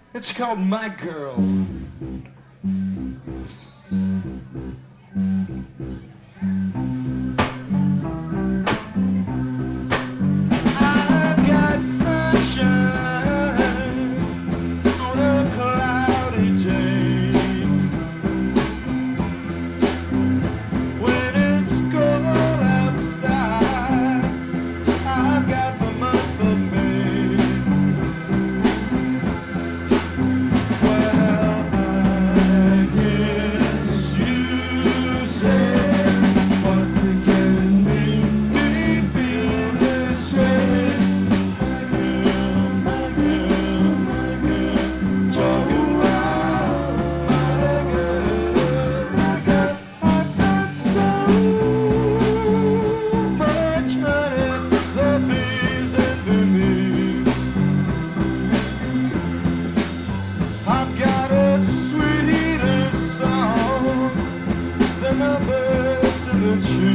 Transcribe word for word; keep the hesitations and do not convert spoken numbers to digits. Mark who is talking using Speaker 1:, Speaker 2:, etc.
Speaker 1: It's called My Girl. I've got sunshine on a cloudy day. When it's cold outside, I've got the month of May. Well, I guess you say what can make me feel this way. My girl, my girl, my girl, talking about my girl. I got, I've got so much honey, the bees envy me. I've got a sweeter song than the birds in the tree.